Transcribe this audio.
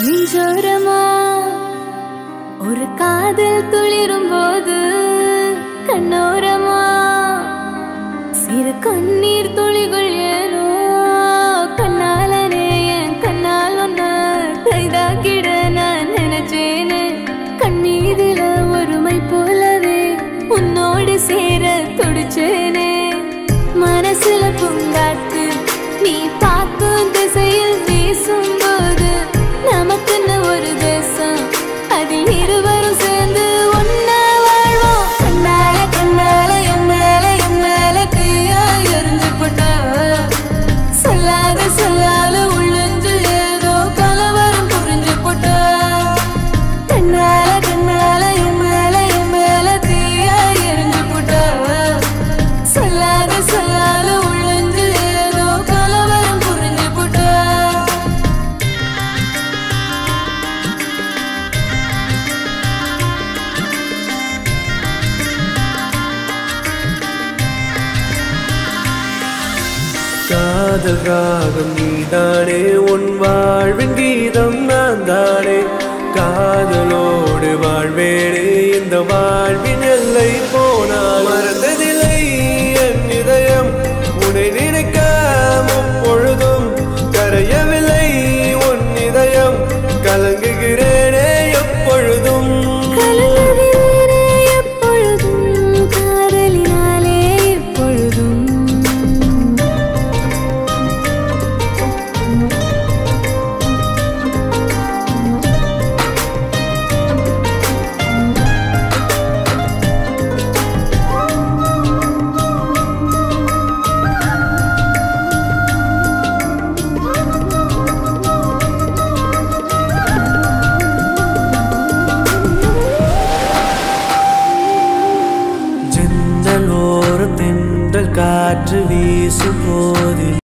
நெஞ்சோரமா ஒரு காதல் துளிரும் போது கண்ணோரமா சிறு கண்ணீர் துளிகள் ஏனோ கண்ணாலனே என் கண்ணால் ஒன்ன கைதாக்கிட நான் நினைச்சேனே கண்ணீரில ஒருமை போலவே உன்னோடு சேர துடிச்சேனே மனசுல பூங்காத்து நீ பார்க்கும் திசையில் வீசும் போது நமக்குன்னு ஒரு தேசம் அதில் இருவரும் சேர்ந்து ஒன்னா வாழ்வோம் கண்ணால கண்ணால என் மேல தீயா எரிஞ்சு போட்டா சொல்லாத சொல்லாத உள்ளுஞ்சு ஏதோ கலவரம் புரிஞ்சு போட்டா கண்ணால கண்ணால என் மேல தீயா எரிஞ்சு போட்டா சொல்லாத சொல்லாத உள்ளுஞ்சு ஏதோ கலவரம் புரிஞ்சு போட்டா காதல் ராகம் நீதானே உன் வாழ்வின் கீதம் நான் தானே காதலோடு வாழ்வேனே இந்த வாழ்வின் எல்லை போனால் மறந்ததில்லை என் இதயம் உன்னை நினைக்காம பொழுதும் கரையவில்லை உன் இதயம் கலங்குகிறேனே எப்பொழுதும் காதலினாலே எப்பொழுதும் ஜன்னலோரம் தென்றல் காற்று வீசும் போதில்